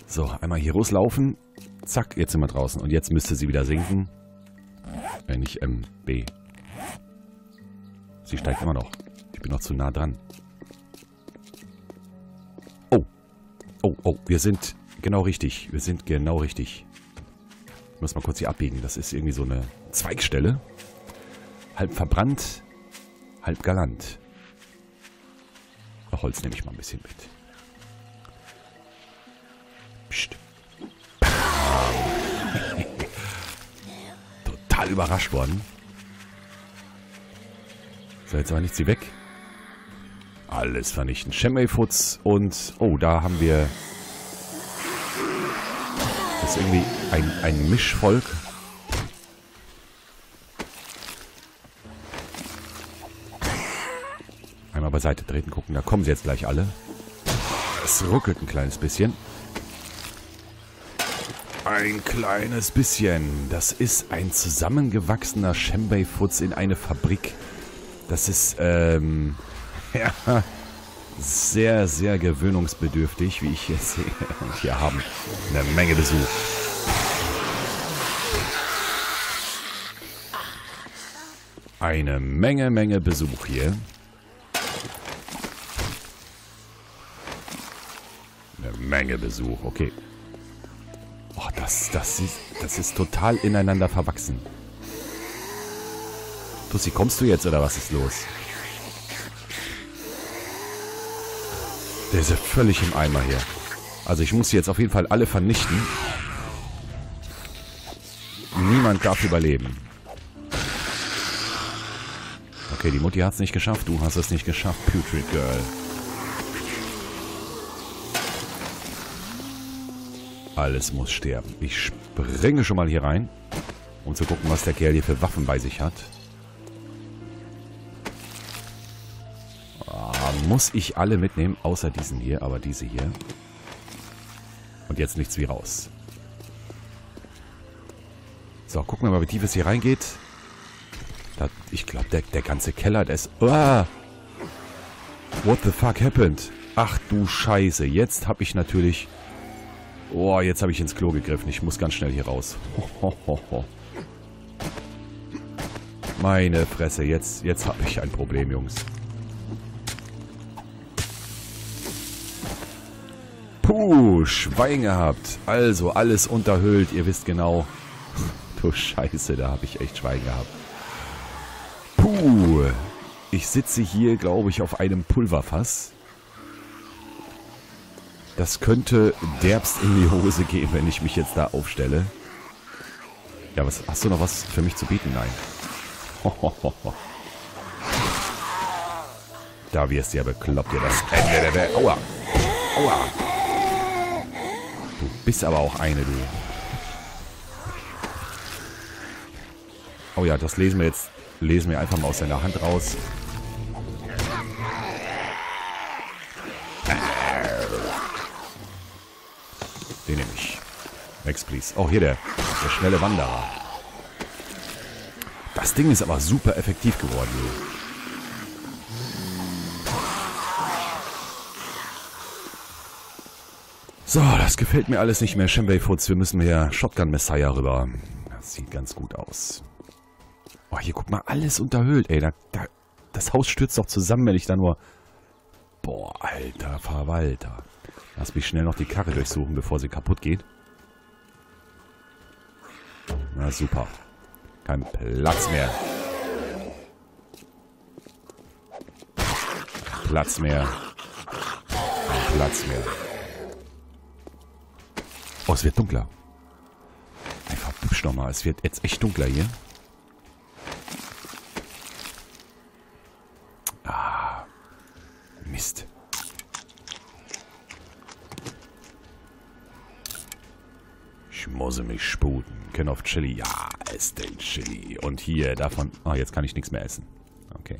So, einmal hier loslaufen. Zack, jetzt sind wir draußen. Und jetzt müsste sie wieder sinken. Nicht B. Sie steigt immer noch. Ich bin noch zu nah dran. Oh. Oh, oh, wir sind genau richtig. Wir sind genau richtig. Ich muss mal kurz hier abbiegen. Das ist irgendwie so eine Zweigstelle. Halb verbrannt, halb galant. Holz nehme ich mal ein bisschen mit. Psst. Total überrascht worden. So, jetzt aber nicht sie weg. Alles vernichten. Shenmei-Futz und... Oh, da haben wir... Das ist irgendwie ein Mischvolk. Einmal beiseite treten, gucken. Da kommen sie jetzt gleich alle. Es ruckelt ein kleines bisschen. Ein kleines bisschen. Das ist ein zusammengewachsener Shenmei-Futz in eine Fabrik. Das ist, ja, sehr, sehr gewöhnungsbedürftig, wie ich hier sehe. Und hier haben eine Menge Besuch. Eine Menge Besuch hier. Eine Menge Besuch, okay. Oh, das ist total ineinander verwachsen. Tussi, kommst du jetzt oder was ist los? Der ist ja völlig im Eimer hier. Also ich muss sie jetzt auf jeden Fall alle vernichten. Niemand darf überleben. Okay, die Mutti hat es nicht geschafft. Du hast es nicht geschafft, Putrid Girl. Alles muss sterben. Ich springe schon mal hier rein, um zu gucken, was der Kerl hier für Waffen bei sich hat. Muss ich alle mitnehmen, außer diesen hier, aber diese hier. Und jetzt nichts wie raus. So, gucken wir mal, wie tief es hier reingeht. Ich glaube, der ganze Keller, der ist... Ah! What the fuck happened? Ach du Scheiße, jetzt habe ich natürlich... Oh, jetzt habe ich ins Klo gegriffen. Ich muss ganz schnell hier raus. Meine Fresse, jetzt habe ich ein Problem, Jungs. Puh, Schwein gehabt. Also, alles unterhöhlt. Ihr wisst genau. Du Scheiße, da habe ich echt Schwein gehabt. Puh. Ich sitze hier, glaube ich, auf einem Pulverfass. Das könnte derbst in die Hose gehen, wenn ich mich jetzt da aufstelle. Ja, was, hast du noch was für mich zu bieten? Nein. Da wirst du ja bekloppt, dir das Ende der Welt. Aua. Aua. Du bist aber auch eine, du. Oh ja, das lesen wir einfach mal aus seiner Hand raus. Den nehme ich. Next, please. Oh, hier der schnelle Wanderer. Das Ding ist aber super effektiv geworden, du. So, das gefällt mir alles nicht mehr. Shenmei-Futz, wir müssen mehr Shotgun Messiah rüber. Das sieht ganz gut aus. Oh, hier guck mal, alles unterhöhlt, ey. Das Haus stürzt doch zusammen, wenn ich da nur... Boah, alter Verwalter. Lass mich schnell noch die Karre durchsuchen, bevor sie kaputt geht. Na super. Kein Platz mehr. Platz mehr. Kein Platz mehr. Oh, es wird dunkler. Einfach hübsch nochmal. Es wird jetzt echt dunkler hier. Ah. Mist. Ich muss mich sputen. Ken of Chili. Ja, ess den Chili. Und hier davon... Ah, jetzt kann ich nichts mehr essen. Okay.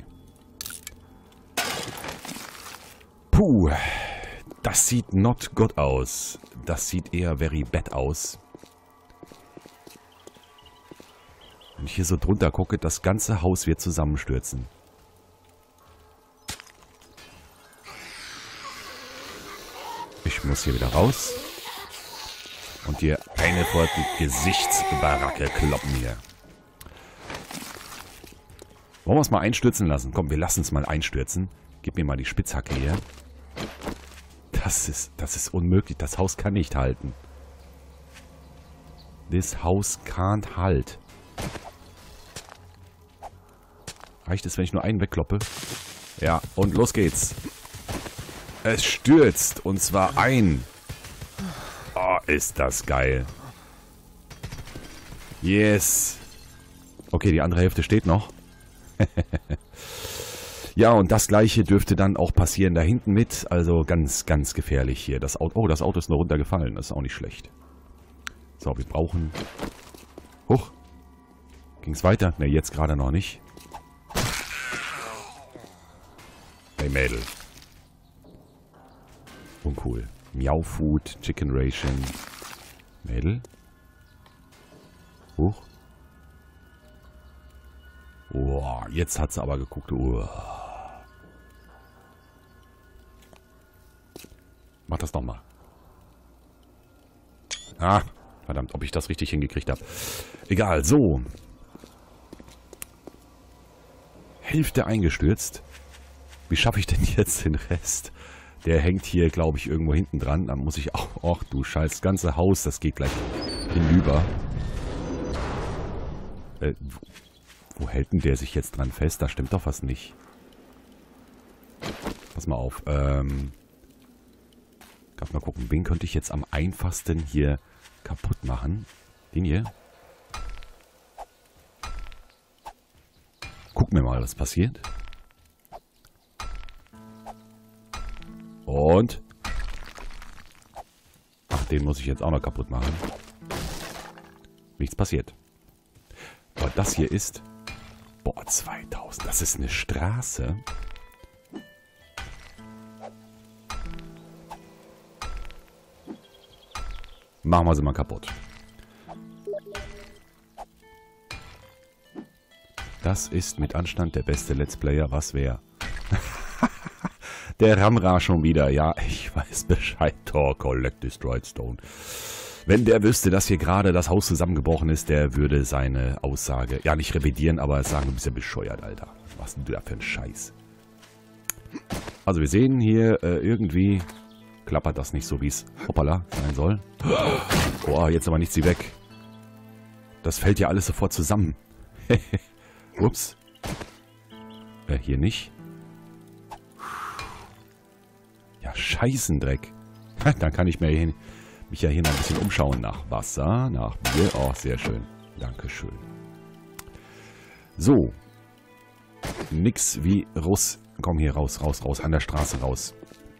Puh. Das sieht not good aus. Das sieht eher very bad aus. Wenn ich hier so drunter gucke, das ganze Haus wird zusammenstürzen. Ich muss hier wieder raus. Und dir eine vor die Gesichtsbaracke kloppen hier. Wollen wir es mal einstürzen lassen? Komm, wir lassen es mal einstürzen. Gib mir mal die Spitzhacke hier. Das ist unmöglich. Das Haus kann nicht halten. This house can't halt. Reicht es, wenn ich nur einen wegkloppe? Ja, und los geht's. Es stürzt. Und zwar ein. Oh, ist das geil. Yes. Okay, die andere Hälfte steht noch. Ja, und das gleiche dürfte dann auch passieren da hinten mit. Also ganz, ganz gefährlich hier. Das Auto, oh, das Auto ist nur runtergefallen. Das ist auch nicht schlecht. So, wir brauchen... Huch. Ging's weiter? Ne, jetzt gerade noch nicht. Hey, Mädel. Uncool. Miau Food, Chicken Ration. Mädel. Huch. Oh, jetzt hat sie aber geguckt. Oh. Mach das nochmal. Ah, verdammt, ob ich das richtig hingekriegt habe. Egal, so. Hälfte eingestürzt. Wie schaffe ich denn jetzt den Rest? Der hängt hier, glaube ich, irgendwo hinten dran. Dann muss ich auch... Ach du Scheiß, das ganze Haus, das geht gleich hinüber. Wo hält denn der sich jetzt dran fest? Da stimmt doch was nicht. Pass mal auf. Darf mal gucken, wen könnte ich jetzt am einfachsten hier kaputt machen? Den hier? Gucken wir mal, was passiert. Und? Ach, den muss ich jetzt auch noch kaputt machen. Nichts passiert. Aber das hier ist... Boah, 2000. Das ist eine Straße. Machen wir sie mal kaputt. Das ist mit Anstand der beste Let's Player, was wäre. Der Ramra schon wieder. Ja, ich weiß Bescheid. Tor, Collect, Destroyed Stone. Wenn der wüsste, dass hier gerade das Haus zusammengebrochen ist, der würde seine Aussage, ja nicht revidieren, aber sagen, du bist ja bescheuert, Alter. Was denn du da für ein Scheiß? Also wir sehen hier irgendwie klappert das nicht so, wie es hoppala sein soll. Boah, jetzt aber nichts sie weg. Das fällt ja alles sofort zusammen. Ups. Hier nicht. Ja, Scheißendreck. Dann kann ich mich ja hier noch ein bisschen umschauen nach Wasser, nach Bier. Oh, sehr schön. Dankeschön. So. Nix wie Russ. Komm hier raus, raus, raus. An der Straße raus.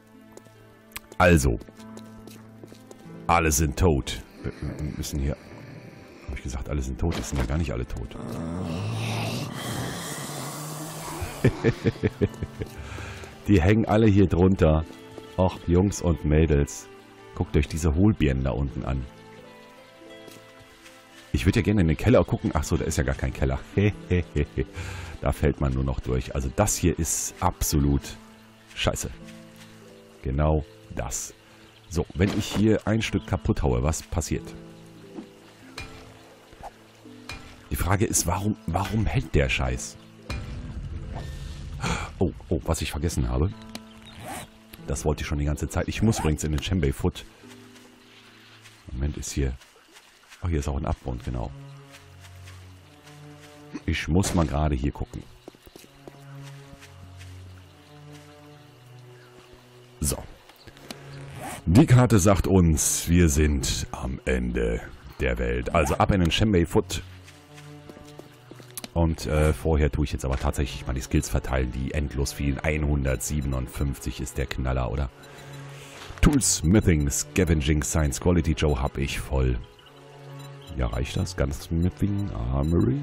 Also. Alle sind tot. Wir müssen hier... Habe ich gesagt, alle sind tot? Das sind ja gar nicht alle tot. Die hängen alle hier drunter. Och, Jungs und Mädels. Guckt euch diese Hohlbirnen da unten an. Ich würde ja gerne in den Keller gucken. Ach so, da ist ja gar kein Keller. Da fällt man nur noch durch. Also das hier ist absolut scheiße. Genau das. So, wenn ich hier ein Stück kaputt haue, was passiert? Die Frage ist, warum hält der Scheiß? Oh, was ich vergessen habe. Das wollte ich schon die ganze Zeit. Ich muss übrigens in den Shenbei Foot. Moment, ist hier... Oh, hier ist auch ein Abgrund, genau. Ich muss mal gerade hier gucken. So. Die Karte sagt uns, wir sind am Ende der Welt. Also ab in den Shenbei Foot. Und vorher tue ich jetzt aber tatsächlich mal die Skills verteilen, die endlos vielen. 157 ist der Knaller, oder? Toolsmithing, Scavenging, Science, Quality Joe habe ich voll. Ja, reicht das? Gunsmithing, Armory.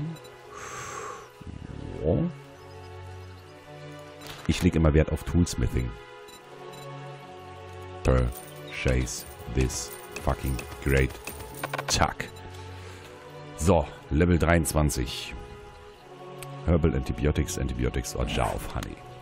Ja. Ich lege immer Wert auf Toolsmithing. Purchase this fucking great. Zack. So, Level 23. Herbal Antibiotics or Jar of Honey.